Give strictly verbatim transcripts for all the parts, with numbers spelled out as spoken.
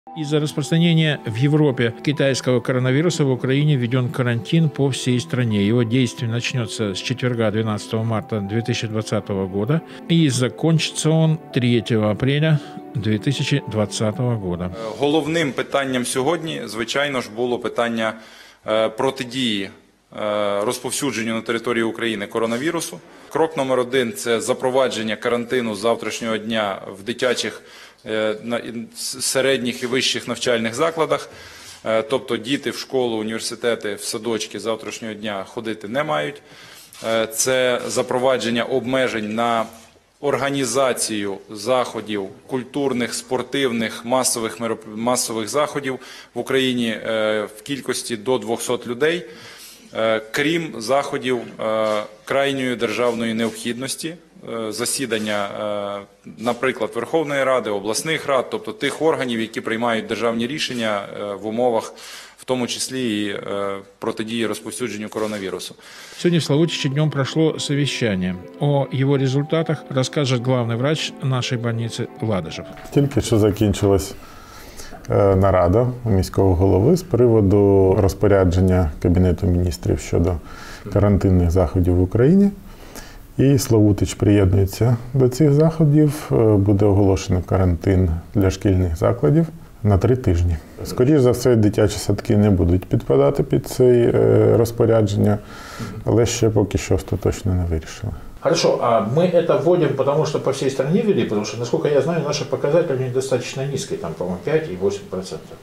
Из-за распространения в Европе китайского коронавируса в Украине введен карантин по всей стране. Его действие начнется с четверга двенадцатого марта две тысячи двадцатого года и закончится он третьего апреля две тысячи двадцатого года. Головним питанням сьогодні, звичайно ж, було питання протидії розповсюдженню на території України коронавірусу. Крок номер один – це запровадження карантину з завтрашнього дня в дитячих, середніх і вищих навчальних закладах. Тобто діти в школу, університети, в садочки з завтрашнього дня ходити не мають. Це запровадження обмежень на організацію заходів, культурних, спортивних, масових, масових заходів в Україні в кількості до двохсот людей, крім заходів крайньої державної необхідності, засідання, наприклад, Верховної Ради, обласних рад, тобто тих органів, які приймають державні рішення в умовах, в тому числі и протидії розповсюдженню коронавирусу. Сегодня в Славутиче днем прошло совещание. О его результатах расскажет главный врач нашей больницы Ладышев. Тільки що закінчилась нарада у міського голови з приводу розпорядження Кабінету міністрів щодо карантинних заходів в Україні. І Славутич приєднується до цих заходів. Буде оголошено карантин для шкільних закладів на три тижні. Скоріше за все, дитячі садки не будуть підпадати під це розпорядження, але ще поки що остаточно не вирішили. Хорошо, а мы это вводим, потому что по всей стране ввели, потому что, насколько я знаю, наши показатели недостаточно низкие, там, по-моему, пять и восемь процентов.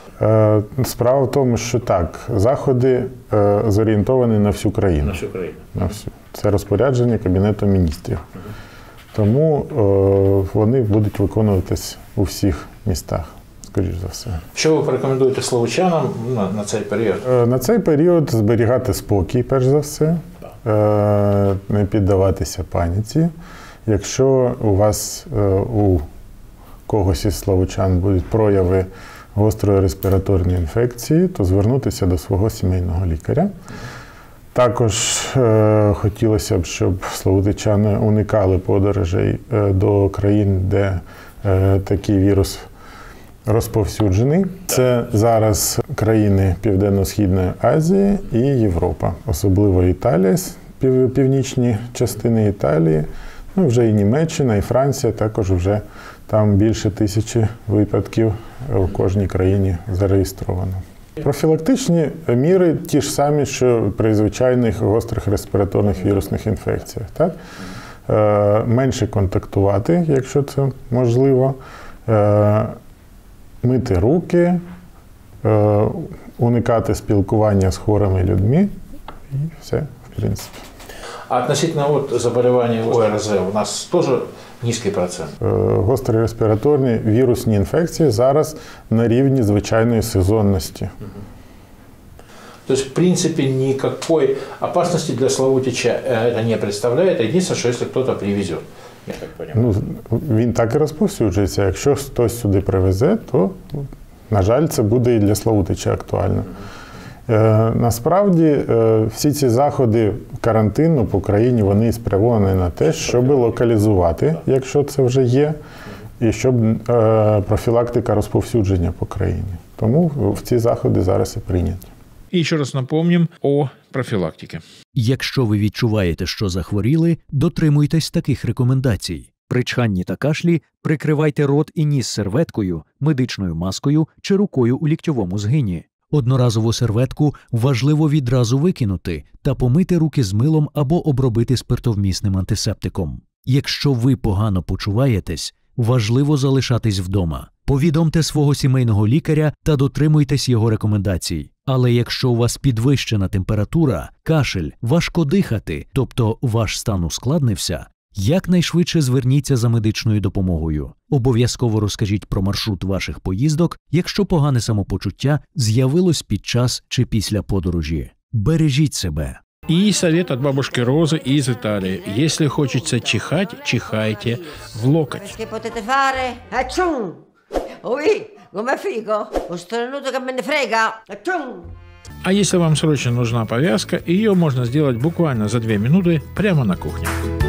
Справа в тому, що так, заходи зорієнтовані на всю країну. На всю країну. На всю. Це розпорядження Кабінету міністрів. Угу. Тому е, вони будуть виконуватись у всіх містах, скоріш за все. Що ви порекомендуєте словучанам на, на цей період? Е, на цей період зберігати спокій, перш за все, е, не піддаватися паніці. Якщо у вас, е, у когось із словучан будуть прояви гострої респіраторної інфекції, то звернутися до свого сімейного лікаря. Також е, хотілося б, щоб славутичани уникали подорожей е, до країн, де е, такий вірус розповсюджений. Це зараз країни Південно-Східної Азії і Європа, особливо Італія, пів, північні частини Італії, ну, вже і Німеччина, і Франція, також вже там більше тисячі випадків у кожній країні зареєстровано. Профілактичні міри ті ж самі, що при звичайних гострих респіраторних вірусних інфекціях. Так? Е, менше контактувати, якщо це можливо, е, мити руки, е, уникати спілкування з хворими людьми і все, в принципі. А относительно вот заболеваний ОРЗ у нас тоже низкий процент? Гострі респіраторні вірусні інфекції зараз на рівні звичайної сезонності. То есть, в принципе, никакой опасности для Славутича это не представляет. Единственное, что если кто-то привезет, я так понимаю. Ну, він так і розповсюджується. Якщо хтось сюди привезе, то, на жаль, це буде і для Славутича актуально. Е, насправді, е, всі ці заходи карантину по країні, вони спрямовані на те, щоб локалізувати, якщо це вже є, і щоб е, профілактика розповсюдження по країні. Тому в ці заходи зараз і прийняті. І ще раз напомним о профілактиці. Якщо ви відчуваєте, що захворіли, дотримуйтесь таких рекомендацій. При чханні та кашлі прикривайте рот і ніс серветкою, медичною маскою чи рукою у ліктьовому згині. Одноразову серветку важливо відразу викинути та помити руки з милом або обробити спиртовмісним антисептиком. Якщо ви погано почуваєтесь, важливо залишатись вдома. Повідомте свого сімейного лікаря та дотримуйтесь його рекомендацій. Але якщо у вас підвищена температура, кашель, важко дихати, тобто ваш стан ускладнився, якнайшвидше зверніться за медичною допомогою. Обов'язково розкажіть про маршрут ваших поїздок, якщо погане самопочуття з'явилось під час чи після подорожі. Бережіть себе. И совет от бабушки Розы из Италии. Если хочется чихать, чихайте в локоть. А если вам срочно нужна повязка, ее можно сделать буквально за две минуты прямо на кухне.